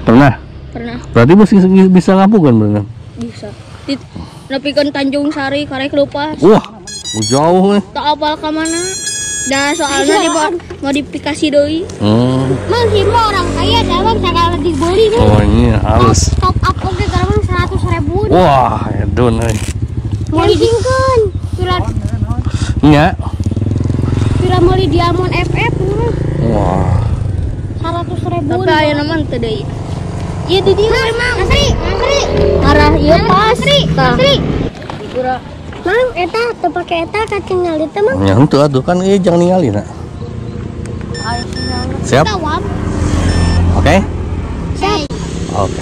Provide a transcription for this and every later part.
Pernah? Pernah. Berarti bisa ngapungan bener? Bisa. Nepikeun Tanjung Sari karek lupa. Wah, jauh nih. Tak apal ke mana. Dah soalnya di modifikasi doi. Mang himo orang kaya dah segala dibeli kan. Oh ini halus. Top up oke garang 100.000. Wah, edon euy. Moldingkeun. Pilar Nya. pilar meuli Diamond FF. Wah. 100.000. Tapi aya naman teu deui. Ieu di dieu Mang. Asri. Arah ieu pas. Asri. Mang eta teu pake eta katingal teh Mang. Ya henteu atuh kan ieu jangan ningali na. Siap? Tawam. Oke? Siap. Oke.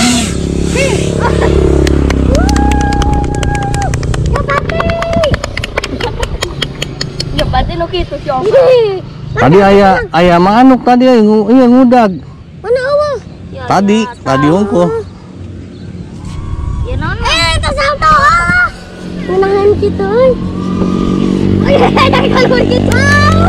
Ya pati nu kitu coba. Tadi aya manuk tadi ieu ngudag. Mana eueuh? Tadi unggul. Ya naon? Eta salto. Menahan kitu euy. Oh iya, dari kalur kitu.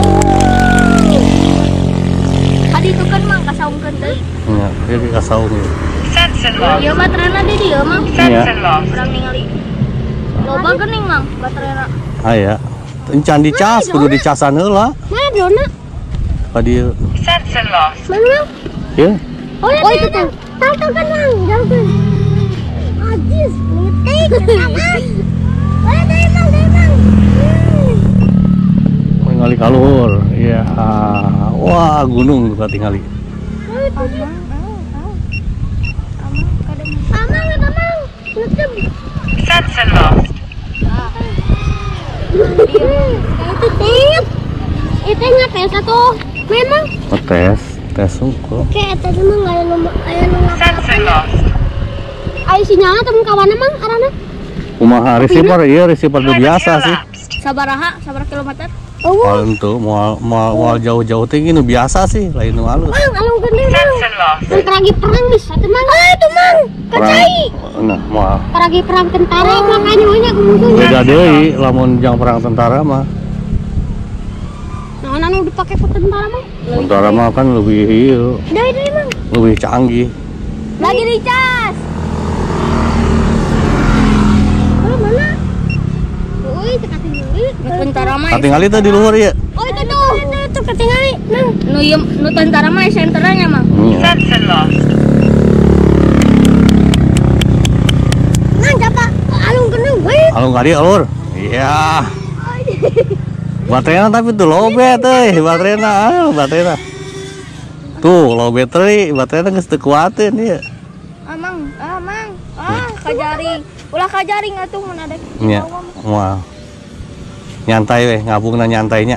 Tadi itu kan Mang kasaungkeun deui. Ya, dia dikasaung. Ieu baterena di dieu Mang. Iya. Urang ningali. Loba geuning Mang baterena. Aya. Encan dicas, kudu dicasan heula. Mana drona? Ka dieu. Mana Mang? Ieu. Oh itu kan. Salto kan Mang, jauhkeun. Ajis, ngetik Mang. Oh dari Mang. Ningali kaluhur. Iya. Wah, gunung tuh tingali. Amang, nutup. Itu ngates atuh. Memang. Tes unggul. Oke, eta mah aya nu aya sinyalna temen kawanna Mang arana. Kumaha receiver nu biasa sih. Sabaraha kilometer? Oh, Kalau itu mau jauh-jauh tinggi nu biasa sih, lain nu halus. Mang, alung gede Mang. Mun lagi perang bisa atuh Mang. Itu Mang, kacai. Nah, moal. Lagi perang tentara makanya banyak musuhnya. Beda deui lamun jang perang tentara mah. Nah, anu dipake ku tentara Mang. Tentara mah kan lebih ieu, Deui Mang. lebih canggih. Lagi dicas. Oh, mana? Euy, teu katingali. Tentara mah. Katingali teh di luhur ieu. Oh, itu tuh. Itu katingali. Mang. Nu tentara mah senternya Mang. Mang, coba alung keneng we. Alung kali alur. Iya. Baterainya tapi tuh lobet baterainya. Tuh lobet teh baterainya geus teu kuateun ieu. Mang. Kajaring. Ulah kajaring atuh mun ada. Nya. Moal. Nyantai we, ngabungna nyantainya.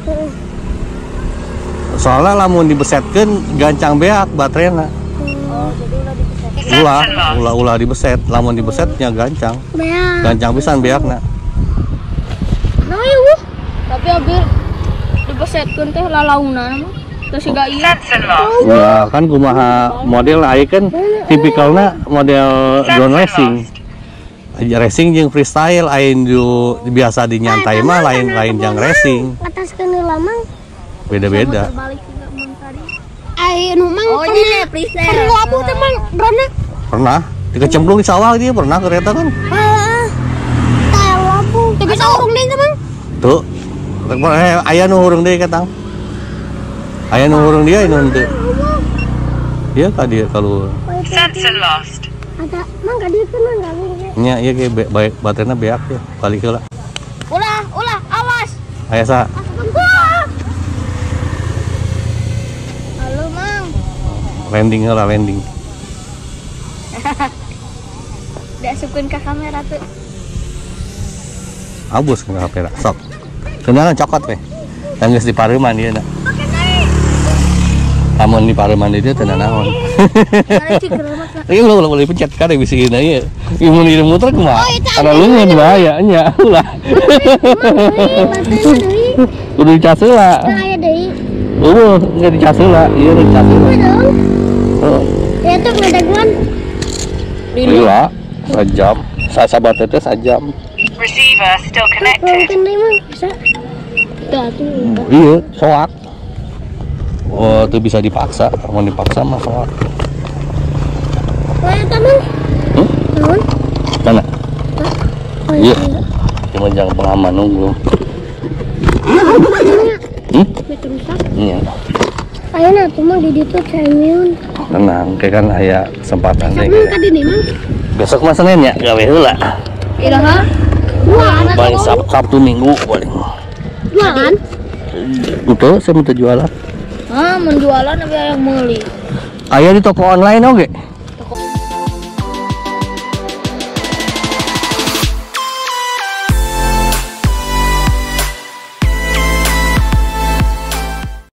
Soalnya lamun dibesetkeun gancang beak baterainya. Oh, jadi ulah dibeset. Ulah dibeset, lamun dibesetnya gancang. Beak. Gancang pisan beakna. Nah, ieu. Tapi abi dibesetkeun teh lalaungna mah. Teu siga ieu. Ya kan kumaha model aya kan tipikalna model drone racing. Racing jeung freestyle aya biasa dinyantai mah lain jeung racing. Ataskeun heula Mang. Beda-beda. Balik juga Mang tadi. Aya nu Mang. Oh, ini freestyle. Perlu abu teh Mang, drona. Pernah dikecemplung di sawah dia pernah kereta kan? Heeh. Tah abu. Teu bisa urung deui Mang. Tuh. Aya nu urang deui katang. Aya nu urang dia anu henteu. Ieu ka dieu kalau Ada Mang ka dieu Mang ka dieu. nya ieu ge baik baterainya beak ya. Balik heula. Ulah, awas. Aya sa. Halo Mang. Landing heula landing. Diasupkeun ka kamera tuh. Abus ke kamera. Sok. Kenal cokot we. Dan geus di pareuman ieu na. Amun di pareuman dia teu naon. Ieu ulah pencet kade bisi ieu ieu. Ieu mun muter kumaha? Kana leungeun bahaya nya ulah. Kudu dicas heula. Aya deui. Enggak dicas heula, ieu dicas heula. Heeh. Ya tuh ngadaguan. Heula, sajam. Sasabat teh sajam. Receiver still connected. Mungkin deui Mang bisa. Tah tuh. Iya, soak. Oh, itu bisa dipaksa. Mau dipaksa mah soak. Wah, teman. Teman. Mana? Oh, Iya. Cuma jangan pengaman nunggu. Betul rusak. Iya. Ayo nah, tuh mah di situ cemiun. Tenang, kayak kan aya kesempatan deh. Kamu tadi nih, Mang. Besok mah Senin ya, gawe heula. Iraha. Jualan. Paling Sabtu Minggu paling. Jualan. Betul, saya minta jualan. Ah, menjualan apa yang meuli? Aya di toko online oke.